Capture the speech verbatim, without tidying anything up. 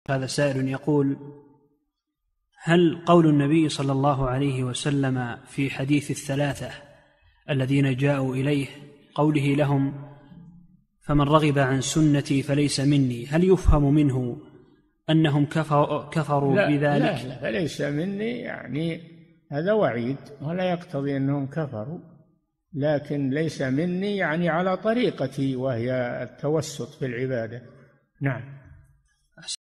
هذا سائل يقول: هل قول النبي صلى الله عليه وسلم في حديث الثلاثة الذين جاءوا إليه قوله لهم فمن رغب عن سنتي فليس مني، هل يفهم منه أنهم كفروا لا بذلك؟ لا لا فليس مني يعني هذا وعيد ولا يقتضي أنهم كفروا، لكن ليس مني يعني على طريقتي وهي التوسط في العبادة. نعم.